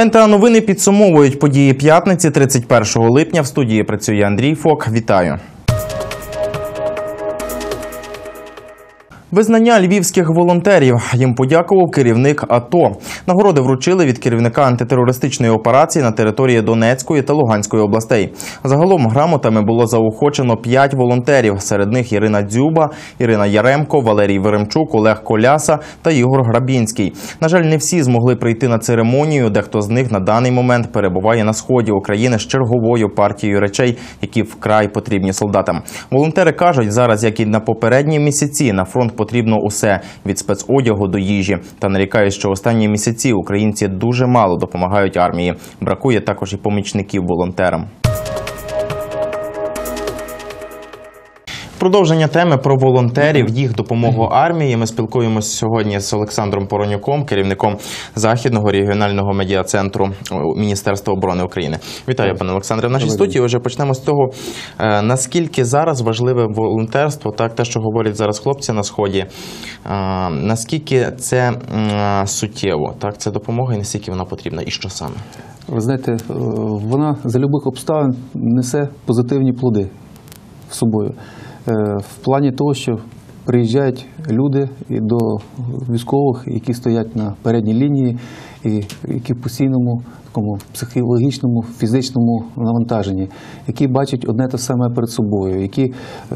НТА Новини підсумовують події п'ятниці 31 липня. В студії працює Андрій Фок. Вітаю. Визнання львівських волонтерів. Їм подякував керівник АТО. Нагороди вручили від керівника антитерористичної операції на території Донецької та Луганської областей. Загалом грамотами було заохочено 5 волонтерів. Серед них Ірина Дзюба, Ірина Яремко, Валерій Веремчук, Олег Коляса та Ігор Грабінський. На жаль, не всі змогли прийти на церемонію. Дехто з них на даний момент перебуває на сході України з черговою партією речей, які вкрай потрібні солдатам. Волонтери кажуть, зараз, як і на попередні місяці, на фронт потрібно усе – від спецодягу до їжі. Та нарікають, що останні місяці українці дуже мало допомагають армії. Бракує також і помічників волонтерам. Продовження теми про волонтерів, їх допомогу армії. Ми спілкуємося сьогодні з Олександром Поронюком, керівником Західного регіонального медіа-центру Міністерства оборони України. Вітаю, пане Олександре. В нашій студії вже почнемо з того, наскільки зараз важливе волонтерство, так, те, що говорять зараз хлопці на Сході, наскільки це суттєво, так, це допомога і наскільки вона потрібна, і що саме? Ви знаєте, вона за любих обставин несе позитивні плоди з собою. В плані того, що приїжджають люди до військових, які стоять на передній лінії, і які в постійному такому психологічному, фізичному навантаженні, які бачать одне те саме перед собою, які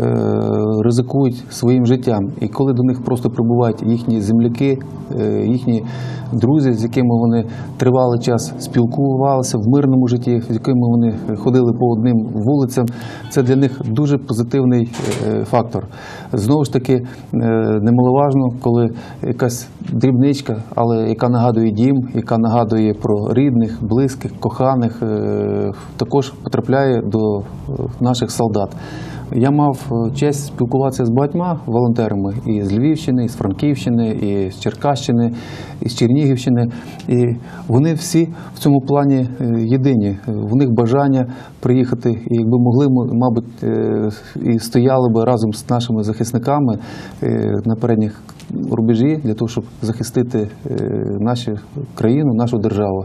ризикують своїм життям. І коли до них просто прибувають їхні земляки, їхні друзі, з якими вони тривалий час спілкувалися в мирному житті, з якими вони ходили по одним вулицям, це для них дуже позитивний фактор. Знову ж таки, немаловажно, коли якась дрібничка, але яка нагадує дім, яка нагадує про рідних, близьких, коханих, також потрапляє до наших солдат. Я мав честь спілкуватися з багатьма волонтерами і з Львівщини, і з Франківщини, і з Черкащини, і з Чернігівщини. І вони всі в цьому плані єдині. В них бажання приїхати, і якби могли, мабуть, і стояли би разом з нашими захисниками на передніх рубежі для того, щоб захистити нашу країну, нашу державу.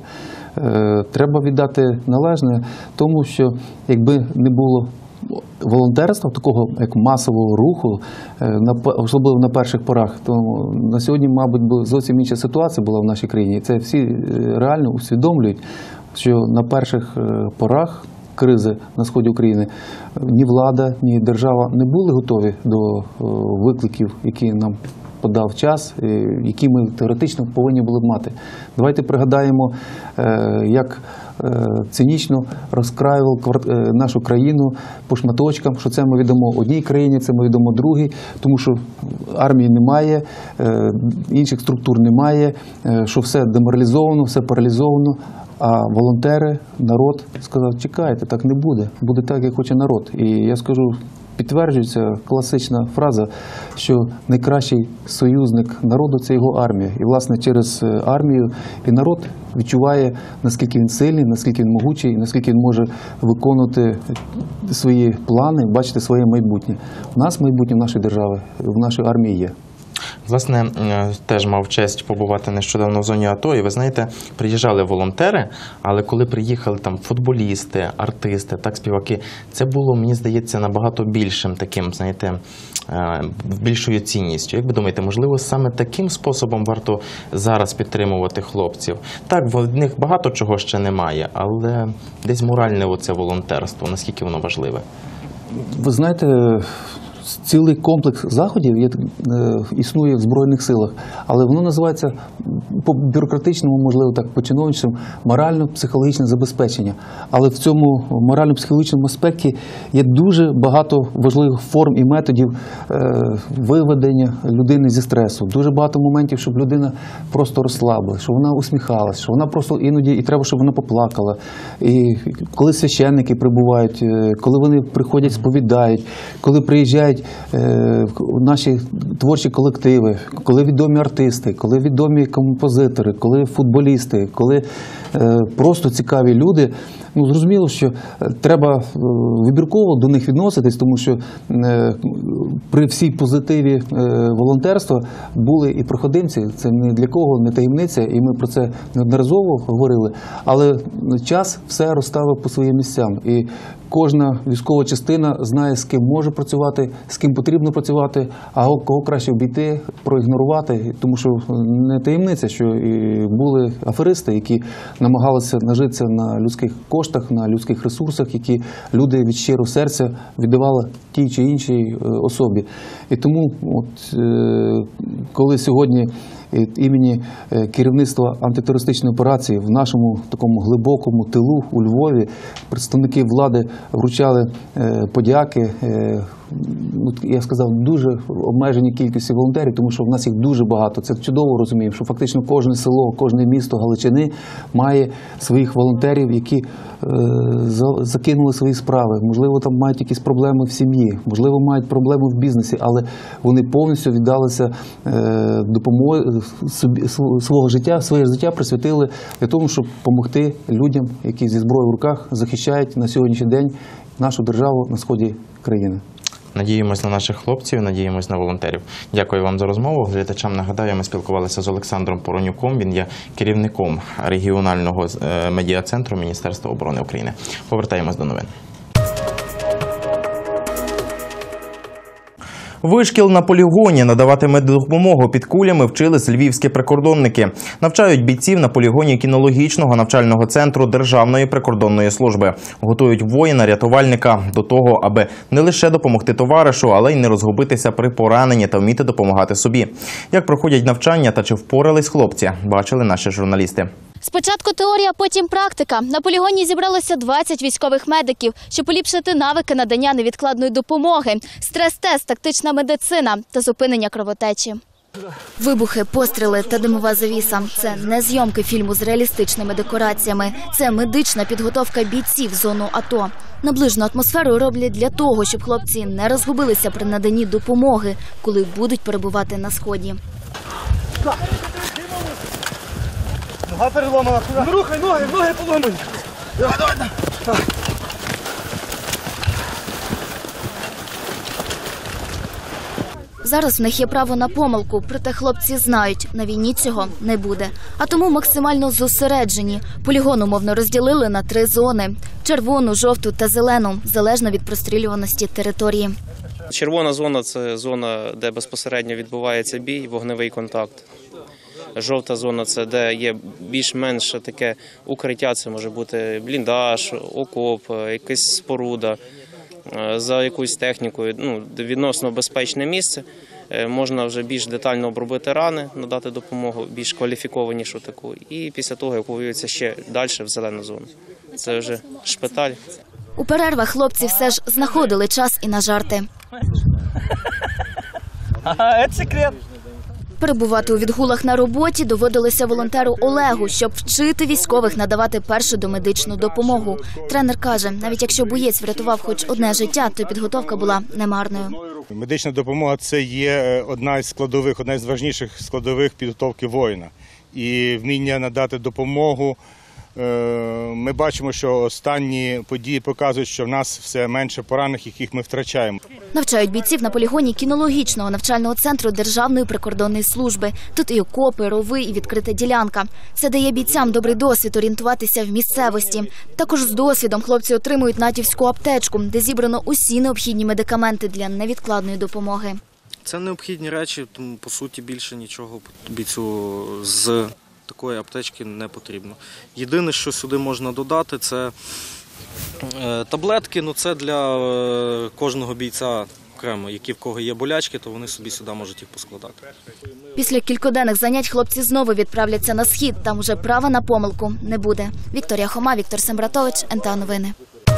Треба віддати належне тому, що якби не було волонтерства, такого як масового руху, особливо на перших порах, то на сьогодні, мабуть, зовсім інша ситуація була в нашій країні. Це всі реально усвідомлюють, що на перших порах кризи на сході України ні влада, ні держава не були готові до викликів, які нам подав час, які ми теоретично повинні були б мати. Давайте пригадаємо, як цинічно розкраювали нашу країну по шматочкам, що це ми відомо одній країні, це ми відомо другій, тому що армії немає, інших структур немає, що все деморалізовано, все паралізовано. А волонтери, народ сказав, чекайте, так не буде, буде так, як хоче народ. І я скажу, підтверджується класична фраза, що найкращий союзник народу – це його армія. І, власне, через армію і народ відчуває, наскільки він сильний, наскільки він могучий, наскільки він може виконувати свої плани, бачити своє майбутнє. У нас майбутнє в нашої держави, в нашій армії є. Власне, теж мав честь побувати нещодавно в зоні АТО, і ви знаєте, приїжджали волонтери, але коли приїхали там футболісти, артисти, так, співаки, це було, мені здається, набагато більшим таким, знаєте, більшою цінністю. Як ви думаєте, можливо, саме таким способом варто зараз підтримувати хлопців? Так, в них багато чого ще немає, але десь моральне оце волонтерство, наскільки воно важливе? Ви знаєте, цілий комплекс заходів існує в Збройних силах, але воно називається по-бюрократичному, можливо, так, по-чиновничому, морально-психологічне забезпечення. Але в цьому морально-психологічному аспекті є дуже багато важливих форм і методів виведення людини зі стресу. Дуже багато моментів, щоб людина просто розслабила, щоб вона усміхалась, щоб вона просто іноді, і треба, щоб вона поплакала. І коли священники прибувають, коли вони приходять, сповідають, коли приїжджають наші творчі колективи, коли відомі артисти, коли відомі композитори, коли футболісти, коли просто цікаві люди, Зрозуміло, що треба вибірково до них відноситись, тому що при всій позитиві волонтерства були і проходимці. Це ні для кого не таємниця, і ми про це неодноразово говорили. Але час все розставив по своїм місцям. І кожна військова частина знає, з ким може працювати, з ким потрібно працювати, а кого краще обійти, проігнорувати. Тому що не таємниця, що і були аферисти, які намагалися нажитися на людських коштах, на людських ресурсах, які люди від щирого серця віддавали тій чи іншій особі. І тому, коли сьогодні від імені керівництва антитерористичної операції в нашому такому глибокому тилу у Львові представники влади вручали подяки, я сказав, дуже обмеженій кількості волонтерів, тому що в нас їх дуже багато. Це чудово розуміємо, що фактично кожне село, кожне місто Галичини має своїх волонтерів, які закинули свої справи. Можливо, там мають якісь проблеми в сім'ї, можливо, мають проблеми в бізнесі, але вони повністю віддалися допомоги своє життя присвятили для того, щоб допомогти людям, які зі зброєю в руках захищають на сьогоднішній день нашу державу на сході країни. Надіємось на наших хлопців, надіємось на волонтерів. Дякую вам за розмову. Глядачам нагадаю, ми спілкувалися з Олександром Поронюком. Він є керівником регіонального медіа-центру Міністерства оборони України. Повертаємось до новин. Вишкіл на полігоні. Надавати меддопомогу під кулями вчились львівські прикордонники. Навчають бійців на полігоні кінологічного навчального центру Державної прикордонної служби. Готують воїна-рятувальника до того, аби не лише допомогти товаришу, але й не розгубитися при пораненні та вміти допомагати собі. Як проходять навчання та чи впорались хлопці, бачили наші журналісти. Спочатку теорія, потім практика. На полігоні зібралося 20 військових медиків, щоб поліпшити навики надання невідкладної допомоги, стрес-тест, тактична медицина та зупинення кровотечі. Вибухи, постріли та димова завіса – це не зйомки фільму з реалістичними декораціями. Це медична підготовка бійців в зону АТО. Наближену атмосферу роблять для того, щоб хлопці не розгубилися при наданні допомоги, коли будуть перебувати на сході. Нога переломана. Не рухай, ноги поломані. Давай. Зараз в них є право на помилку, проте хлопці знають, на війні цього не буде. А тому максимально зосереджені. Полігон умовно розділили на 3 зони – червону, жовту та зелену, залежно від прострілюваності території. Червона зона – це зона, де безпосередньо відбувається бій, вогневий контакт. Жовта зона – це де є більш-менш таке укриття, це може бути бліндаж, окоп, якась споруда. За якоюсь технікою, відносно безпечне місце, можна вже більш детально обробити рани, надати допомогу, більш кваліфікованішу таку. І після того евакуюються ще далі в зелену зону. Це вже шпиталь. У перервах хлопці все ж знаходили час і на жарти. Це секрет. Перебувати у відгулах на роботі доводилося волонтеру Олегу, щоб вчити військових надавати першу домедичну допомогу. Тренер каже, навіть якщо боєць врятував хоч одне життя, то підготовка була немарною. Медична допомога – це є одна з важніших складових підготовки воїна. І вміння надати допомогу. Ми бачимо, що останні події показують, що в нас все менше поранених, яких ми втрачаємо. Навчають бійців на полігоні кінологічного навчального центру Державної прикордонної служби. Тут і окопи, рови, і відкрита ділянка. Це дає бійцям добрий досвід орієнтуватися в місцевості. Також з досвідом хлопці отримують натівську аптечку, де зібрано усі необхідні медикаменти для невідкладної допомоги. Це необхідні речі, тому, по суті, більше нічого бійцю з такої аптечки не потрібно. Єдине, що сюди можна додати, це таблетки. Це для кожного бійця окремо. Які в кого є болячки, то вони собі сюди можуть їх поскладати. Після кількоденних занять хлопці знову відправляться на схід. Там уже права на помилку не буде. Вікторія Хома, Віктор Сембратович, НТА Новини.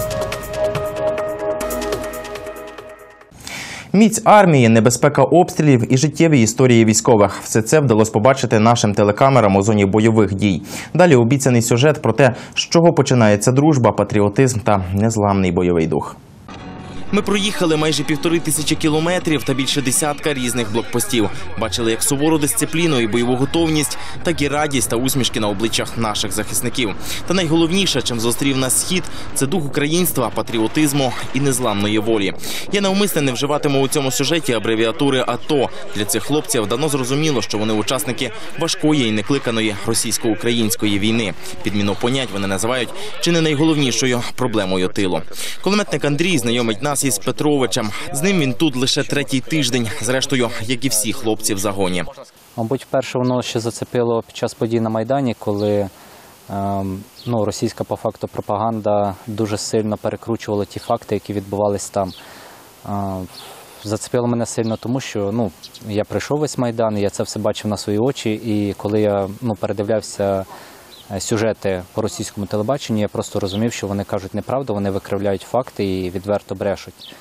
Міць армії, небезпека обстрілів і життєві історії військових. Все це вдалося побачити нашим телекамерам у зоні бойових дій. Далі обіцяний сюжет про те, з чого починається дружба, патріотизм та незламний бойовий дух. Ми проїхали майже 1500 кілометрів та більше десятка різних блокпостів. Бачили як сувору дисципліну і бойову готовність, так і радість та усмішки на обличчях наших захисників. Та найголовніше, чим зустрів нас Схід, це дух українства, патріотизму і незламної волі. Я навмисне не вживатиму у цьому сюжеті абревіатури АТО. Для цих хлопців давно зрозуміло, що вони учасники важкої і некликаної російсько-української війни. Підміну понять вони називають чи не найголовнішою проблемою тилу. Кулеметник Андрій знайомить нас із Петровичем. З ним він тут лише третій тиждень, зрештою, як і всі хлопці в загоні. Мабуть, вперше воно ще зацепило під час подій на Майдані, коли російська по факту пропаганда дуже сильно перекручувала ті факти, які відбувались там. Зацепило мене сильно тому, що я пройшов весь Майдан, я це все бачив на свої очі, і коли я передивлявся сюжети по російському телебаченню, я просто розумів, що вони кажуть неправду, вони викривляють факти і відверто брешуть.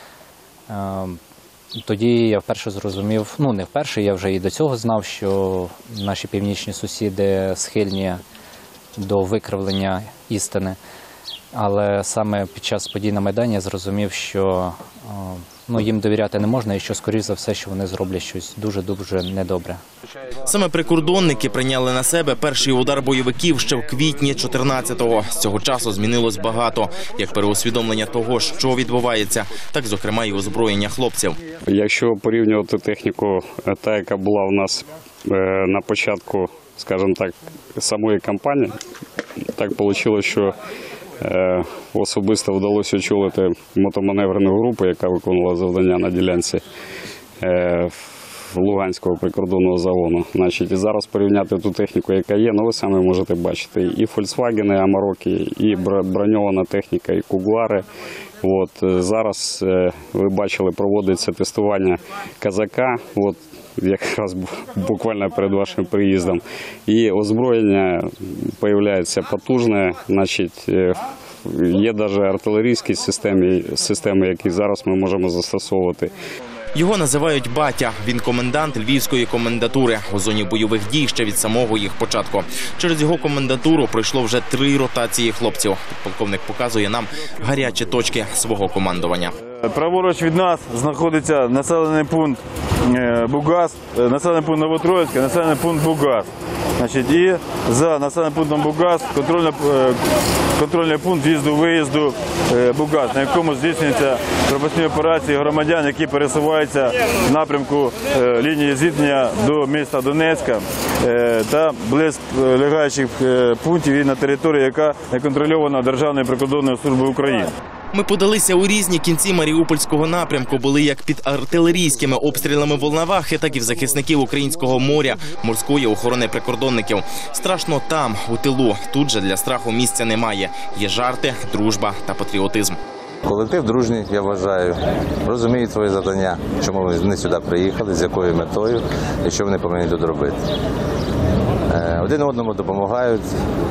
Тоді я вперше зрозумів, не вперше, я вже і до цього знав, що наші північні сусіди схильні до викривлення істини. Але саме під час подій на Майдані я зрозумів, що їм довіряти не можна і що, скоріш за все, що вони зроблять щось дуже-дуже недобре. Саме прикордонники прийняли на себе перший удар бойовиків ще в квітні 14-го. З цього часу змінилось багато, як переусвідомлення того, що відбувається, так, зокрема, і озброєння хлопців. Якщо порівнювати техніку, та, яка була у нас на початку, скажімо так, самої кампанії, так вийшло, що особисто вдалося очолити мотоманеврену групу, яка виконувала завдання на ділянці Луганського прикордонного загону. І зараз порівняти ту техніку, яка є, ви самі можете бачити. І Volkswagen, і Амароки, і броньована техніка, і Куглари. Зараз, ви бачили, проводиться тестування Казака, якраз буквально перед вашим приїздом. І озброєння з'являється потужне, є навіть артилерійські системи, які зараз ми можемо застосовувати. Його називають Батя. Він комендант Львівської комендатури у зоні бойових дій ще від самого їх початку. Через його комендатуру пройшло вже 3 ротації хлопців. Полковник показує нам гарячі точки свого командування. Праворуч від нас знаходиться населений пункт Бугас, населений пункт Новотроїцьке, населений пункт Бугас. І за населеним пунктом Бугас контрольний пункт в'їзду-виїзду Бугас, на якому здійснюються пропускні операції громадян, які пересуваються в напрямку лінії зіткнення до міста Донецька та близько лягаючих пунктів і на території, яка не контрольована Державною прикордонною службою України. Ми подалися у різні кінці Маріупольського напрямку, були як під артилерійськими обстрілами Волновахи, так і в захисників українського моря, морської охорони прикордонників. Страшно там, у тилу. Тут же для страху місця немає. Є жарти, дружба та патріотизм. Колектив дружній, я вважаю, розуміє твоє завдання, чому вони сюди приїхали, з якою метою і що вони повинні тут робити. Один одному допомагають,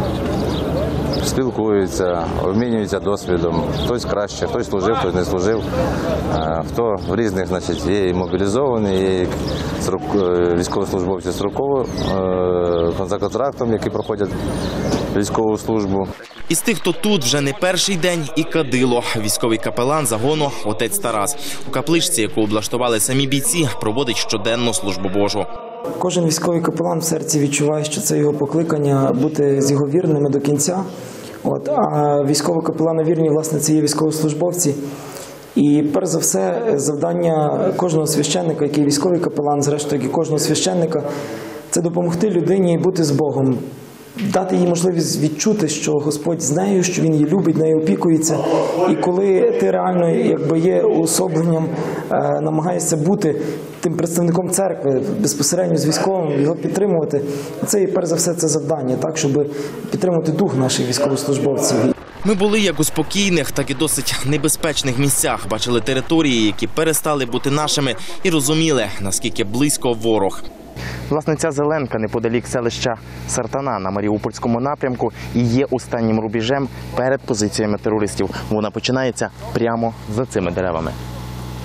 спілкуються, обмінюються досвідом. Хтось краще, хтось служив, хтось не служив. Хто в різних, є і мобілізовані, є військовослужбовці строково за контрактом, які проходять військову службу. Із тих, хто тут вже не перший день, і Кадило, військовий капелан загону отець Тарас. У капличці, яку облаштували самі бійці, проводить щоденну службу Божу. Кожен військовий капелан в серці відчуває, що це його покликання бути з його вірними до кінця. А військові капелани вірні, власне, це є військовослужбовці. І перш за все, завдання кожного священника, який військовий капелан, зрештою, як і кожного священника, це допомогти людині бути з Богом. Дати їй можливість відчути, що Господь з нею, що Він її любить, нею опікується. І коли ти реально є уособленням, намагаєшся бути тим представником церкви, безпосередньо з військовим, його підтримувати, це і перш за все це завдання, так, щоб підтримувати дух наших військовослужбовців. Ми були як у спокійних, так і досить небезпечних місцях. Бачили території, які перестали бути нашими, і розуміли, наскільки близько ворог. Власне, ця зеленка неподалік селища Сартана на Маріупольському напрямку і є останнім рубежем перед позиціями терористів. Вона починається прямо за цими деревами.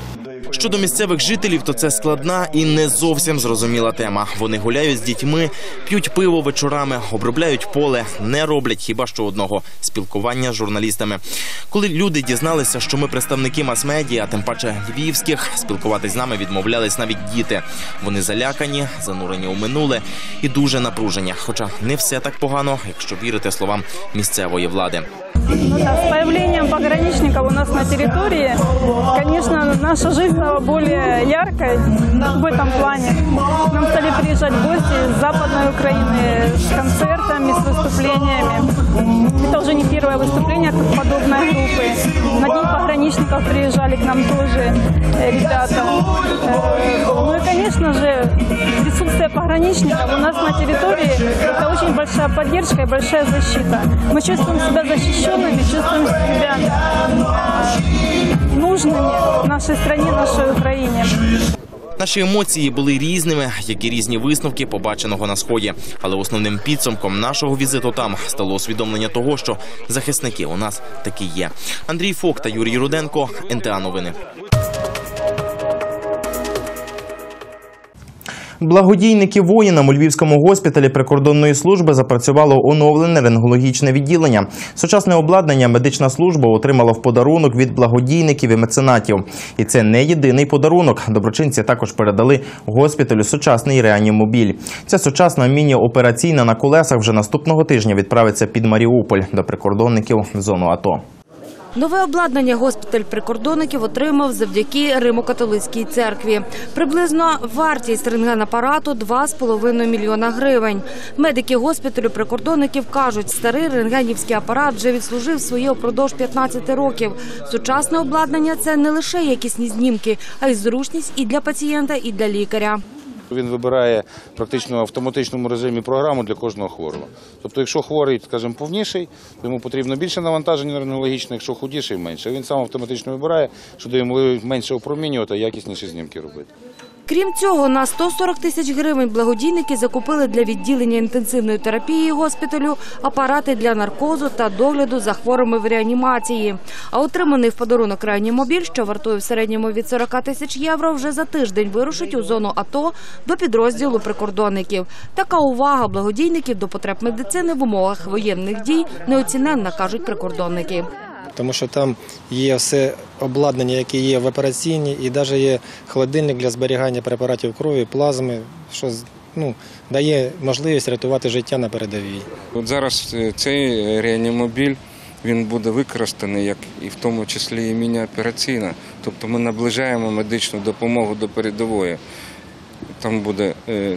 Щодо місцевих жителів, то це складна і не зовсім зрозуміла тема. Вони гуляють з дітьми, п'ють пиво вечорами, обробляють поле, не роблять хіба що одного – спілкування з журналістами. Коли люди дізналися, що ми представники мас-медіа, а тим паче львівських, спілкуватись з нами відмовлялись навіть діти. Вони залякані, занурені у минуле і дуже напружені. Хоча не все так погано, якщо вірити словам місцевої влади. С появлением пограничников у нас на территории, конечно, наша жизнь стала более яркой в этом плане. К нам стали приезжать гости из Западной Украины с концертами, с выступлениями. Это уже не первое выступление подобной группы. На День пограничников приезжали к нам тоже ребята. Ну и, конечно же, присутствие пограничников у нас на территории – это очень большая поддержка и большая защита. Мы чувствуем себя защищенными, чувствуем себя нужными в нашей стране, нашей Украине. Наші емоції були різними, як і різні висновки побаченого на Сході. Але основним підсумком нашого візиту там стало усвідомлення того, що захисники у нас таки є. Андрій Фок та Юрій Руденко, НТА Новини. Благодійники воїнам у Львівському госпіталі прикордонної служби запрацювало оновлене рентгенологічне відділення. Сучасне обладнання медична служба отримала в подарунок від благодійників і меценатів. І це не єдиний подарунок. Доброчинці також передали госпіталю сучасний реанімобіль. Ця сучасна міні-операційна на колесах вже наступного тижня відправиться під Маріуполь до прикордонників в зону АТО. Нове обладнання госпіталь прикордонників отримав завдяки Римо-католицькій церкві. Приблизно вартість рентгенапарату – 2,5 мільйона гривень. Медики госпіталю прикордонників кажуть, старий рентгенівський апарат вже відслужив своє упродовж 15 років. Сучасне обладнання – це не лише якісні знімки, а й зручність і для пацієнта, і для лікаря. Він вибирає практично в автоматичному режимі програму для кожного хворого. Тобто, якщо хворий, скажімо, повніший, йому потрібно більше навантаження рентгенологічне, якщо худіший – менше. Він сам автоматично вибирає, що дає можливість менше опромінювати, а якісніші знімки робити. Крім цього, на 140 тисяч гривень благодійники закупили для відділення інтенсивної терапії госпіталю апарати для наркозу та догляду за хворими в реанімації. А отриманий в подарунок реанімобіль, що вартує в середньому від 40 тисяч євро, вже за тиждень вирушить у зону АТО до підрозділу прикордонників. Така увага благодійників до потреб медицини в умовах воєнних дій неоціненна, кажуть прикордонники. Тому що там є все обладнання, яке є в операційній, і навіть є холодильник для зберігання препаратів крові, плазми, що дає можливість рятувати життя на передовій. От зараз цей реанімобіль, він буде використаний, як і в тому числі і міні-операційна. Тобто ми наближаємо медичну допомогу до передової. Там буде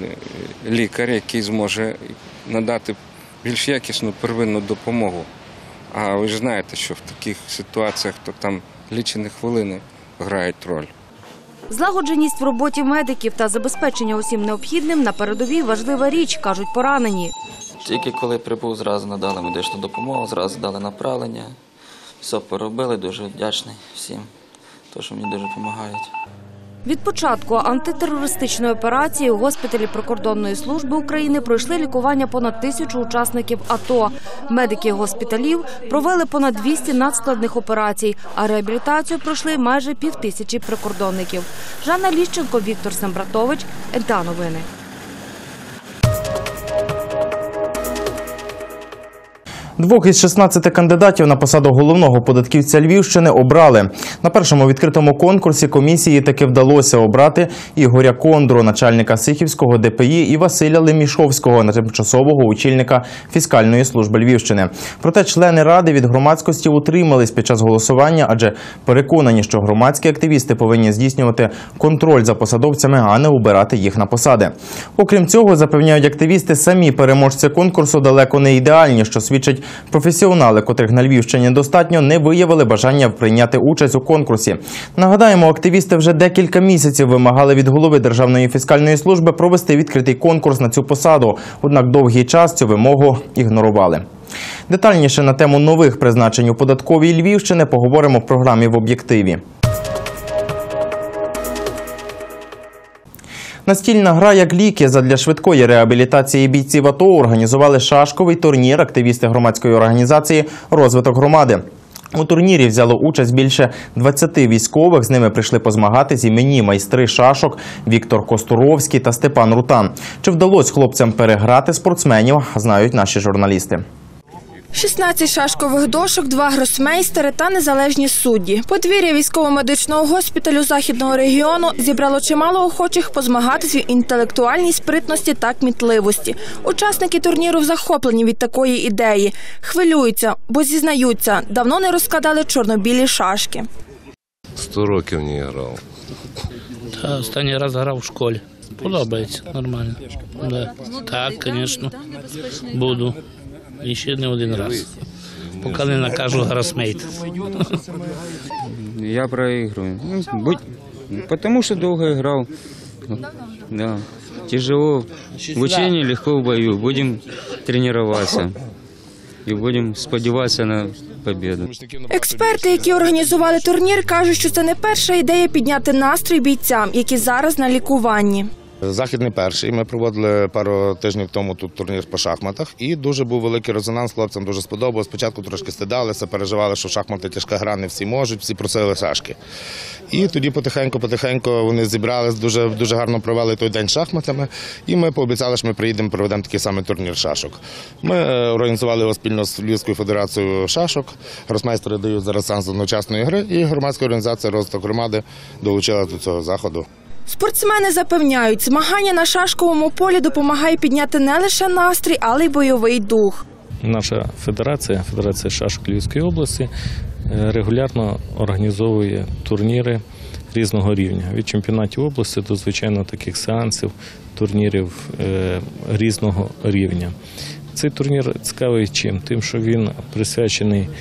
лікар, який зможе надати більш якісну первинну допомогу. А ви ж знаєте, що в таких ситуаціях то там лічені хвилини грають роль. Злагодженість в роботі медиків та забезпечення усім необхідним на передовій важлива річ, кажуть поранені. Тільки коли прибув, зразу надали медичну допомогу, зразу дали направлення. Все поробили, дуже вдячний всім, тому що мені дуже допомагають. Від початку антитерористичної операції у госпіталі прикордонної служби України пройшли лікування понад 1000 учасників АТО. Медики госпіталів провели понад 200 надскладних операцій, а реабілітацію пройшли майже 5000 прикордонників. Жанна Ліщенко, Віктор Сембратович, НТА Новини. Двох із 16 кандидатів на посаду головного податківця Львівщини обрали. На першому відкритому конкурсі комісії таки вдалося обрати Ігоря Кондру, начальника Сихівського ДПІ, і Василя Лемішовського, тимчасового очільника фіскальної служби Львівщини. Проте члени ради від громадськості утримались під час голосування, адже переконані, що громадські активісти повинні здійснювати контроль за посадовцями, а не обирати їх на посади. Окрім цього, запевняють активісти, самі переможці конкурсу далеко не ідеальні, що свідчить професіонали, котрих на Львівщині достатньо, не виявили бажання прийняти участь у конкурсі. Нагадаємо, активісти вже декілька місяців вимагали від голови Державної фіскальної служби провести відкритий конкурс на цю посаду, однак довгий час цю вимогу ігнорували. Детальніше на тему нових призначень у податковій Львівщини поговоримо в програмі «В об'єктиві». Настільна гра як ліки задля швидкої реабілітації бійців АТО організували шашковий турнір активісти громадської організації «Розвиток громади». У турнірі взяло участь більше 20 військових. З ними прийшли позмагатись іменні майстри шашок Віктор Костуровський та Степан Рутан. Чи вдалося хлопцям переграти спортсменів, знають наші журналісти. 16 шашкових дошок, 2 гросмейстери та незалежні судді. Подвір'я військово-медичного госпіталю Західного регіону зібрало чимало охочих позмагатись в інтелектуальній спритності та кмітливості. Учасники турніру захоплені від такої ідеї. Хвилюються, бо зізнаються, давно не розкладали чорно-білі шашки. 100 років не грав. Та останній раз грав в школі. Подобається, нормально. Да. Так, звісно, буду. І ще не один раз. Поки не накажу гросмейт. Я проигрываю. Потому что долго играл. Да. Тяжело в учении, легко в бою. Будем тренироваться. І будемо сподіватися на победу. Експерти, які організували турнір, кажуть, що це не перша ідея підняти настрій бійцям, які зараз на лікуванні. Захід не перший. Ми проводили пару тижнів тому тут турнір по шахматах. І дуже був великий резонанс, хлопцям дуже сподобалось. Спочатку трошки стидалися, переживали, що шахмати тяжка гра, не всі можуть, всі просили шашки. І тоді потихеньку вони зібрались, дуже гарно провели той день шахматами. І ми пообіцяли, що ми приїдемо, проведемо такий самий турнір шашок. Ми організували його спільно з Львівською федерацією шашок. Гросмейстери дають зараз сеанс одночасної гри. І громадська організація «Розвиток громади» долучила до цього заходу. Спортсмени запевняють, змагання на шашковому полі допомагає підняти не лише настрій, але й бойовий дух. Наша федерація шашок Львівської області, регулярно організовує турніри різного рівня. Від чемпіонатів області до, звичайно, таких сеансів, турнірів різного рівня. Цей турнір цікавий чим? Тим, що він присвячений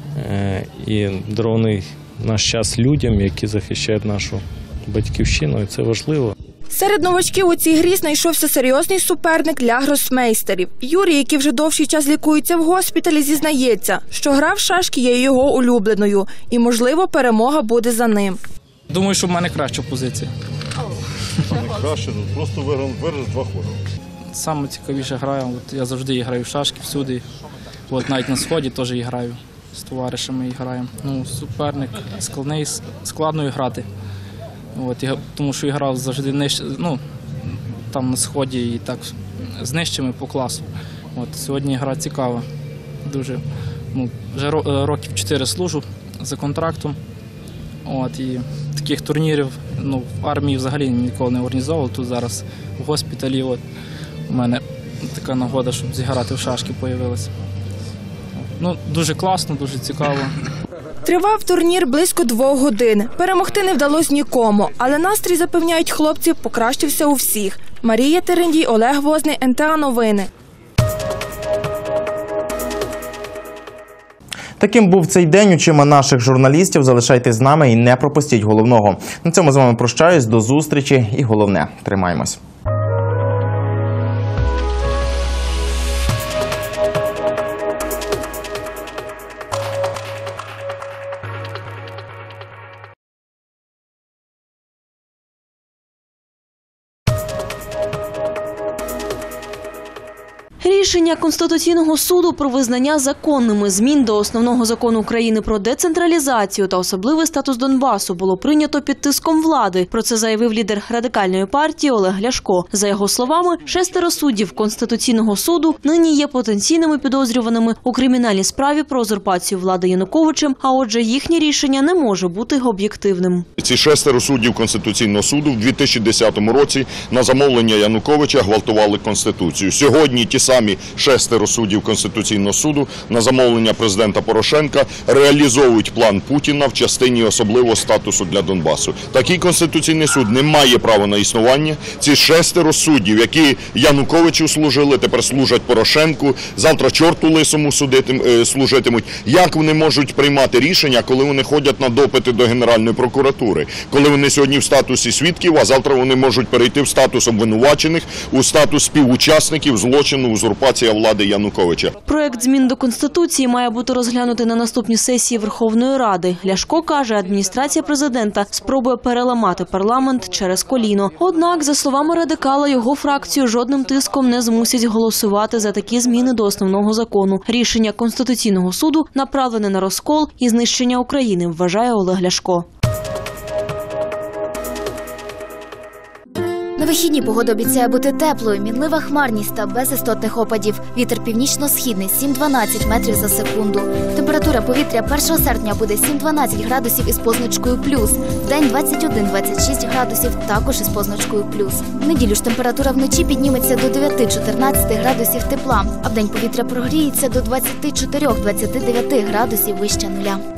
і дарований наш час людям, які захищають нашу батьківщину, і це важливо. Серед новачків у цій грі знайшовся серйозний суперник для гросмейстерів. Юрій, який вже довший час лікується в госпіталі, зізнається, що гра в шашки є його улюбленою і, можливо, перемога буде за ним. Думаю, що в мене краща позиція. Краще, просто виграш 2 ходи. Саме цікавіше граю, я завжди граю в шашки всюди. Навіть на сході теж граю, з товаришами граємо. Суперник складно грати. Тому що я грав завжди нижче, там на сході і так з нижчими по класу. Сьогодні гра цікава. Дуже, вже років 4 служу за контрактом. І таких турнірів в армії взагалі ніколи не організовував. Тут зараз в госпіталі у мене така нагода, щоб зіграти в шашки з'явилася. Дуже класно, дуже цікаво. Тривав турнір близько 2 годин. Перемогти не вдалося нікому, але настрій, запевняють хлопці, покращився у всіх. Марія Терендій, Олег Возний, НТА Новини. Таким був цей день. Очима наших журналістів. Залишайтесь з нами і не пропустіть головного. На цьому з вами прощаюсь. До зустрічі і головне – тримаємось. Рішення Конституційного суду про визнання законними змін до Основного закону України про децентралізацію та особливий статус Донбасу було прийнято під тиском влади. Про це заявив лідер Радикальної партії Олег Ляшко. За його словами, 6 суддів Конституційного суду нині є потенційними підозрюваними у кримінальній справі про узурпацію влади Януковичем, а отже їхнє рішення не може бути об'єктивним. Ці 6 суддів Конституційного суду в 2010 році на замовлення Януковича гвалтували Конституцію. Сьогодні ті самі 6 суддів Конституційного суду на замовлення президента Порошенка реалізовують план Путіна в частині особливого статусу для Донбасу. Такий Конституційний суд не має права на існування. Ці 6 суддів, які Януковичу служили, тепер служать Порошенку, завтра чорту лисому служитимуть. Як вони можуть приймати рішення, коли вони ходять на допити до Генеральної прокуратури? Коли вони сьогодні в статусі свідків, а завтра вони можуть перейти в статус обвинувачених, у статус співучасників злочину узурпації узурпація влади Януковича. Проект змін до Конституції має бути розглянутий на наступній сесії Верховної Ради. Ляшко каже, адміністрація президента спробує переламати парламент через коліно. Однак, за словами радикала, його фракцію жодним тиском не змусять голосувати за такі зміни до основного закону. Рішення Конституційного суду направлене на розкол і знищення України, вважає Олег Ляшко. На вихідні погода обіцяє бути теплою, мінлива хмарність та без істотних опадів. Вітер північно-східний 7-12 метрів за секунду. Температура повітря 1 серпня буде 7-12 градусів із позначкою плюс. Вдень 21-26 градусів, також із позначкою плюс. В неділю ж температура вночі підніметься до 9-14 градусів тепла, а вдень повітря прогріється до 24-29 градусів вище нуля.